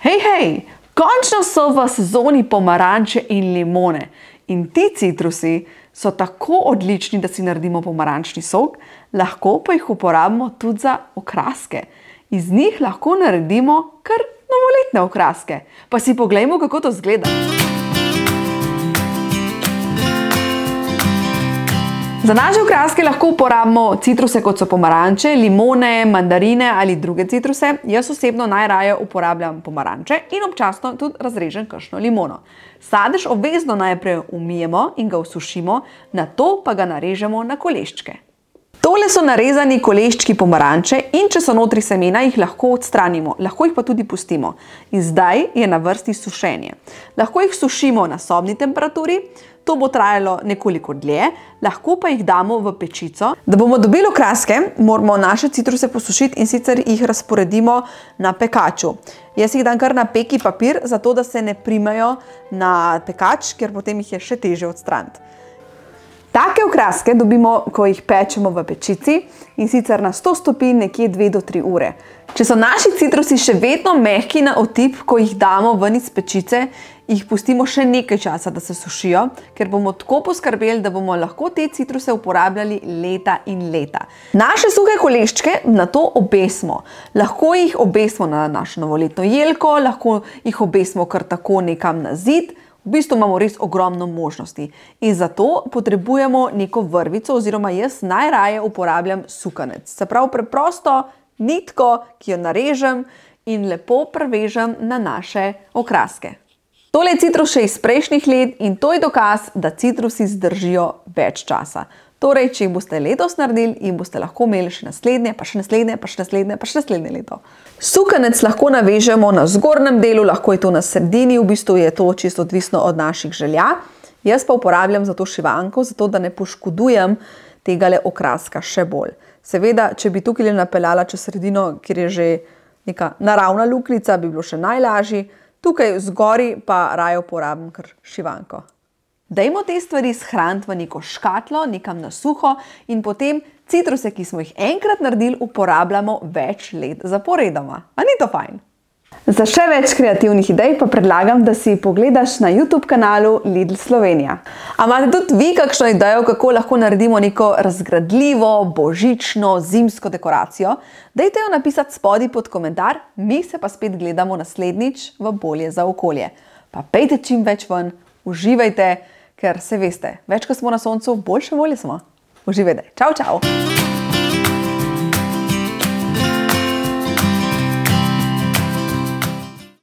Hej, končno so v sezoni pomaranče in limone. In ti citrusi so tako odlični, da si naredimo pomarančni sok, lahko pa jih uporabimo tudi za okraske. Iz njih lahko naredimo kar novoletne okraske. Pa si poglejmo, kako to izgleda. Za naše okraske lahko uporabimo citruse, kot so pomaranče, limone, mandarine ali druge citruse. Jaz osebno najraje uporabljam pomaranče in občasno tudi razrežem kakšno limono. Sadež obvezno najprej umijemo in ga osušimo, nato pa ga narežemo na koleščke. Tole so narezani koleščki pomaranče in če so notri semena, jih lahko odstranimo, lahko jih pa tudi pustimo. In zdaj je na vrsti sušenje. Lahko jih sušimo na sobni temperaturi, to bo trajalo nekoliko dlje, lahko pa jih damo v pečico. Da bomo dobili okraske, moramo naše citruse posušiti in sicer jih razporedimo na pekaču. Jaz jih dam kar na peki papir, zato da se ne primejo na pekač, ker potem jih je še težje odstraniti. Take okraske dobimo, ko jih pečemo v pečici in sicer na 100 stopinj nekje 2 do 3 ure. Če so naši citrusi še vedno mehki na otip, ko jih damo ven iz pečice, jih pustimo še nekaj časa, da se sušijo, ker bomo tako poskrbeli, da bomo lahko te citruse uporabljali leta in leta. Naše suhe koleščke nato obesimo. Lahko jih obesimo na našo novoletno jelko, lahko jih obesimo kar tako nekam na zid. V bistvu imamo res ogromno možnosti in zato potrebujemo neko vrvico oziroma jaz najraje uporabljam sukanec. Se pravi preprosto nitko, ki jo narežem in lepo prevežem na naše okraske. Tole je citrus še iz prejšnjih let in to je dokaz, da citrusi zdržijo več časa. Torej, če jih boste letos naredili, jih boste lahko imeli še naslednje, pa še naslednje, pa še naslednje, pa še naslednje leto. Sukanec lahko navežemo na zgornjem delu, lahko je to na sredini, v bistvu je to čisto odvisno od naših želja. Jaz pa uporabljam za to šivanko, zato da ne poškodujem tegale okraska še bolj. Seveda, če bi tukaj napeljala čez sredino, kjer je že neka naravna luknjica, bi bilo še najlažje. Tukaj zgori pa raje uporabim kar šivanko. Dajmo te stvari shraniti v neko škatlo, nekam na suho in potem citruse, ki smo jih enkrat naredili, uporabljamo več let zaporedoma. A ni to fajn? Za še več kreativnih idej pa predlagam, da si pogledaš na YouTube kanalu Lidl Slovenija. A imate tudi vi kakšno idejo, kako lahko naredimo neko razgradljivo, božično, zimsko dekoracijo? Dajte jo napisati spodaj pod komentar, mi se pa spet gledamo naslednjič v Bolje za okolje. Pa pejte čim več ven, uživajte, ker se veste, več ko smo na soncu, boljše volje smo. Uživajte. Čau, čau!